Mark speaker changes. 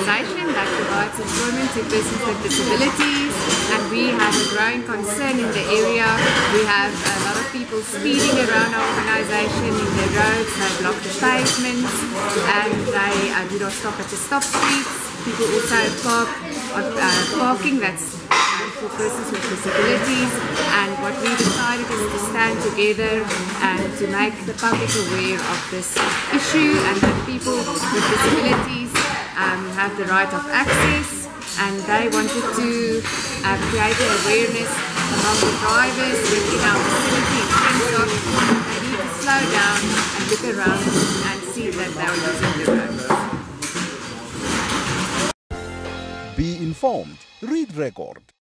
Speaker 1: organisation that provides employment to persons with disabilities, and we have a growing concern in the area. We have a lot of people speeding around our organisation in the roads. They block the pavements and they do not stop at the stop streets. People also park on parking that's for persons with disabilities, and what we decided is to stand together and to make the public aware of this issue, and that people with disabilities have the right of access, and they wanted to create an awareness among the drivers within our vicinity in terms of they need to slow down and look around and see that they are using the roads.
Speaker 2: Be informed, read record.